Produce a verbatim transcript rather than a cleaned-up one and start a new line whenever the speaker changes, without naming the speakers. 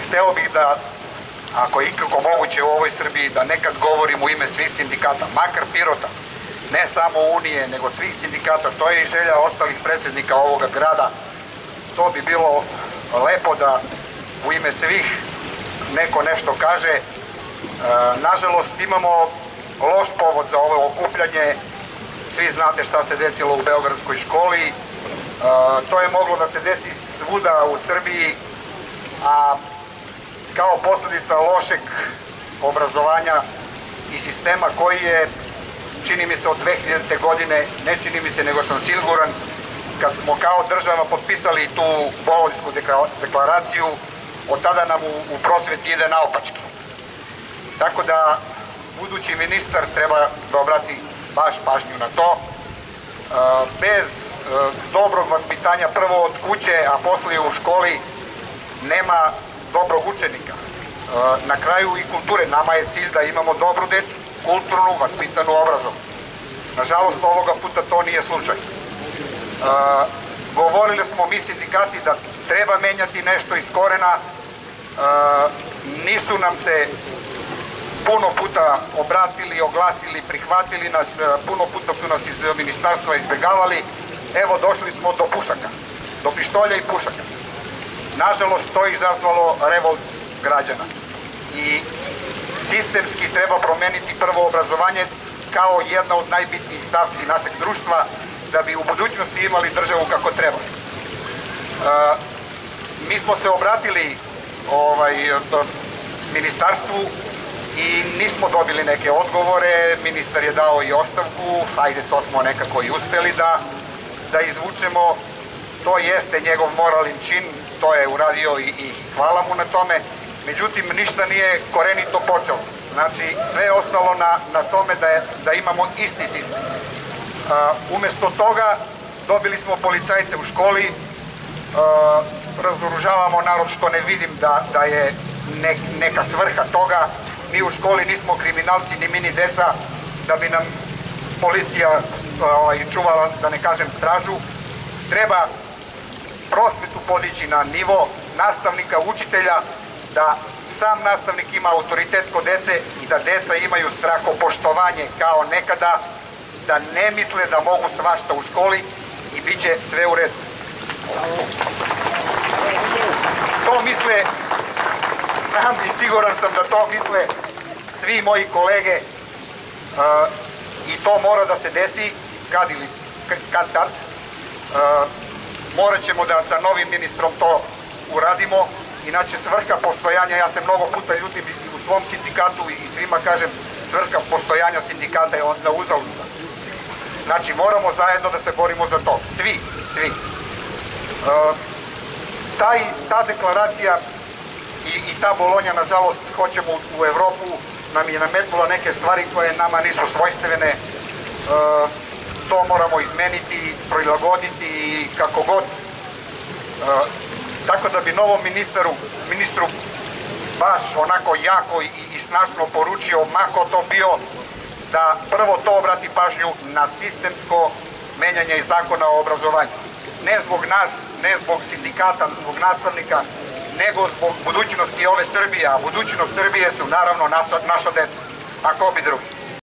hteo bih da, ako je ikako moguće u ovoj Srbiji, da nekad govorim u ime svih sindikata, makar Pirota, ne samo Unije, nego svih sindikata, to je i želja ostalih predsjednika ovoga grada. To bi bilo lepo da u ime svih neko nešto kaže. E, nažalost, imamo loš povod za ovo okupljanje. Svi znate šta se desilo u Beogradskoj školi. E, to je moglo da se desi svuda u Srbiji, a kao posljedica lošeg obrazovanja i sistema koji je, čini mi se, od dve hiljadite. godine, ne čini mi se, nego sam siguran, kad smo kao država potpisali tu Bolonjsku deklaraciju, od tada nam u, u prosveti ide naopačke. Tako da budući ministar treba da obrati baš pažnju na to. E, bez e, dobrog vaspitanja prvo od kuće, a poslije u školi, nema dobrog učenika. E, na kraju i kulture. Nama je cilj da imamo dobru decu, kulturnu, vaspitanu, obrazovnu. Nažalost, ovoga puta to nije slučaj. Uh, govorili smo mi sindikati da treba menjati nešto iz korena. Uh, nisu nam se puno puta obratili, oglasili, prihvatili nas, puno puta su nas iz ministarstva izbjegavali. Evo, došli smo do pušaka, do pištolja i pušaka. Nažalost, to je izazvalo revolt građana. I sistemski treba promeniti prvo obrazovanje kao jedna od najbitnijih stavki našeg društva, da bi u budućnosti imali državu kako treba. E, mi smo se obratili ovaj, ministarstvu i nismo dobili neke odgovore. Ministar je dao i ostavku, hajde, to smo nekako i uspeli da, da izvučemo. To jeste njegov moralni čin, to je uradio i, i hvala mu na tome. Međutim, ništa nije korenito počelo. Znači, sve je ostalo na, na tome da, je, da imamo isti sistem. Uh, umjesto toga dobili smo policajce u školi, uh, razoružavamo narod, što ne vidim da, da je nek, neka svrha toga. Mi u školi nismo kriminalci, ni mi ni deca, da bi nam policija uh, čuvala, da ne kažem, stražu. Treba prosvetu podići na nivo nastavnika, učitelja, da sam nastavnik ima autoritet kod dece i da deca imaju strahopoštovanje kao nekada, da ne misle da mogu svašta u školi i bit će sve u redu. To misle, znam i siguran sam da to misle svi moji kolege uh, i to mora da se desi kad ili kad tad. Uh, morat ćemo da sa novim ministrom to uradimo, inače svrha postojanja, ja se mnogo puta ljutim u svom sindikatu i svima kažem, svrha postojanja sindikata je onda uzaludna. Znači, moramo zajedno da se borimo za to. Svi, svi. E, taj, ta deklaracija i, i ta Bolonja, nažalost, hoćemo u Evropu, nam je nametnula neke stvari koje nama nisu svojstvene. E, to moramo izmeniti, prilagoditi i kako god. E, tako da bi novom ministru, ministru baš onako jako i, i snažno poručio, mako to bio, da prvo to obrati pažnju na sistemsko menjanje zakona o obrazovanju. Ne zbog nas, ne zbog sindikata, zbog nastavnika, nego zbog budućnosti ove Srbije, a budućnost Srbije su naravno naša, naša deca, a ko bi drugi.